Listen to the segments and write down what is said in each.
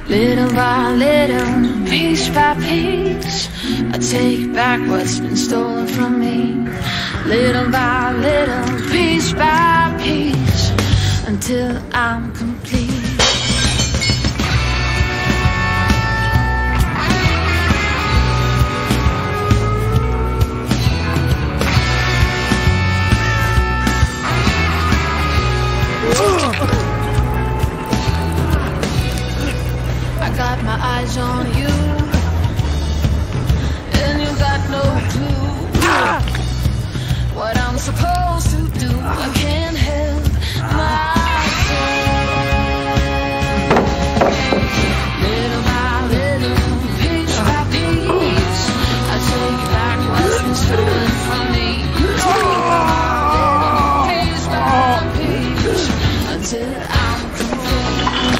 Little by little, piece by piece, I take back what's been stolen from me. Little by little, piece by piece, until I'm complete. I got my eyes on you, and you got no clue what I'm supposed to do. I can't help myself. Little by little, piece by piece, I take back what's been stolen from me. Little by little, piece by piece, until I'm complete.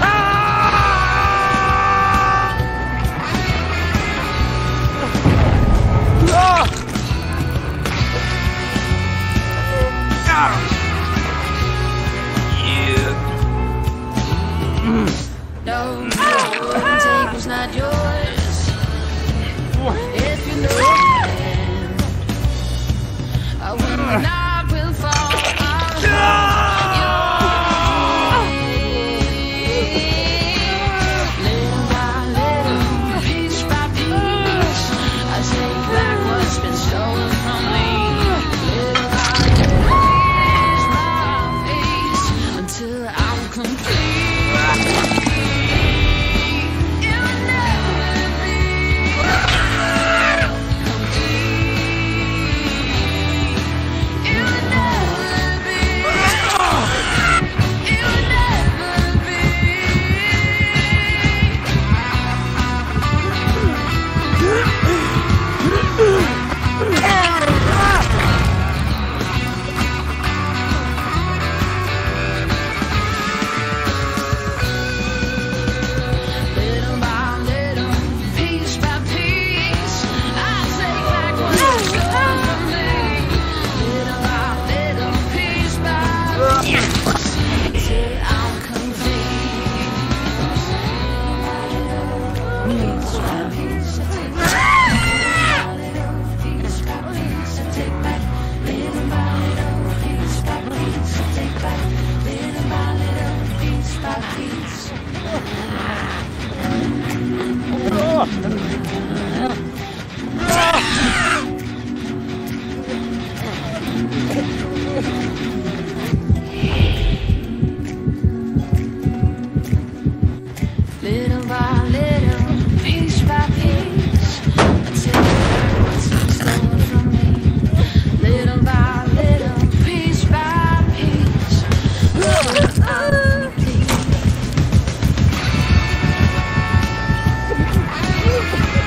No, the table's not yours. If you know it, I will not will fall. Little by little, piece by piece, I take back what's been stolen from me. Little by little, piece by piece, until I'm complete. Little by little, piece by piece, I take back what's been stolen from me. Little by little, piece by piece, until I'm complete.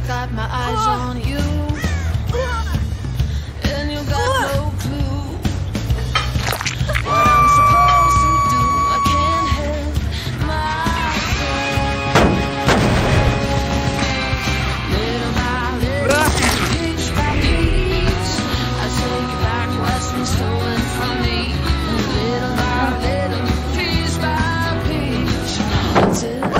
got my eyes on you, and you got no clue what I'm supposed to do. I can't help myself. Little by little, piece by piece, I take back what's been stolen from me. Little by little, piece by piece, until I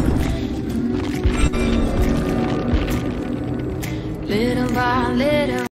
little by little.